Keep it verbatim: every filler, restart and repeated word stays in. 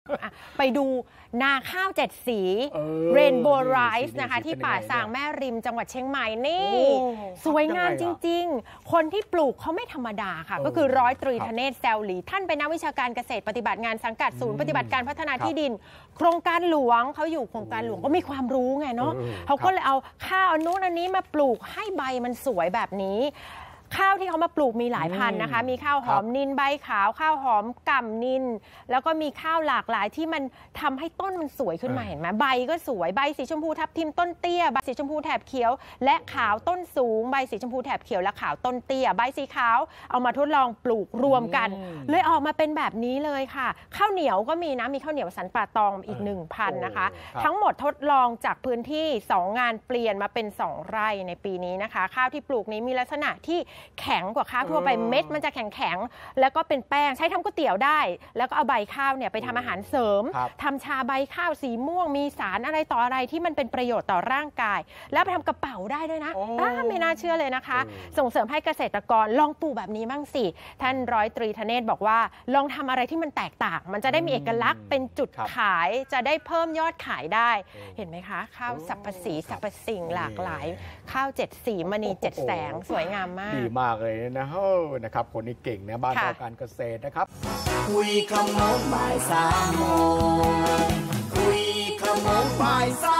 ไปดูนาข้าวเจ็ดสีเรนโบว์ไรซ์นะคะที่ป่าซางแม่ริมจังหวัดเชียงใหม่นี่สวยงามจริงๆคนที่ปลูกเขาไม่ธรรมดาค่ะก็คือร้อยตรีธเนศแซวหลีท่านเป็นนักวิชาการเกษตรปฏิบัติงานสังกัดศูนย์ปฏิบัติการพัฒนาที่ดินโครงการหลวงเขาอยู่โครงการหลวงก็มีความรู้ไงเนาะเขาก็เลยเอาข้าวอันนู้นอันนี้มาปลูกให้ใบมันสวยแบบนี้ข้าวที่เขามาปลูกมีหลายพันธุ์นะคะมีข้าวหอมนินใบขาวข้าวหอมก่ำนินแล้วก็มีข้าวหลากหลายที่มันทำให้ต้นมันสวยขึ้นมาเห็นไหมใบก็สวยใบสีชมพูทับทิมต้นเตี้ยใบสีชมพูแถบเขียวและขาวต้นสูงใบสีชมพูแถบเขียวและขาวต้นเตี้ยใบสีขาวเอามาทดลองปลูกรวมกันเลยออกมาเป็นแบบนี้เลยค่ะข้าวเหนียวก็มีนะมีข้าวเหนียวสันป่าตองอีก หนึ่งพัน นะคะทั้งหมดทดลองจากพื้นที่สองงานเปลี่ยนมาเป็นสองไร่ในปีนี้นะคะข้าวที่ปลูกนี้มีลักษณะที่แข็งกว่าข้าวทั่วไปเม็ดมันจะแข็งแข็งแล้วก็เป็นแป้งใช้ทำก๋วยเตี๋ยวได้แล้วก็เอาใบข้าวเนี่ยไปทำอาหารเสริมทำชาใบข้าวสีม่วงมีสารอะไรต่ออะไรที่มันเป็นประโยชน์ต่อร่างกายแล้วไปทำกระเป๋าได้ด้วยนะไม่น่าเชื่อเลยนะคะส่งเสริมให้เกษตรกรลองปลูกแบบนี้บ้างสิท่านร้อยตรีธเนศบอกว่าลองทำอะไรที่มันแตกต่างมันจะได้มีเอกลักษณ์เป็นจุดขายจะได้เพิ่มยอดขายได้เห็นไหมคะข้าวสรรพสีสรรพสิ่งหลากหลายข้าวเจ็ดสีมณีเจ็ดแสงสวยงามมากดีมากเลยนะเฮ้นะครับคนนี้เก่งนะบ้านเราการเกษตรนะครับคุยขโมงบ่ายสามโมงคุยขโมงบ่ายสาม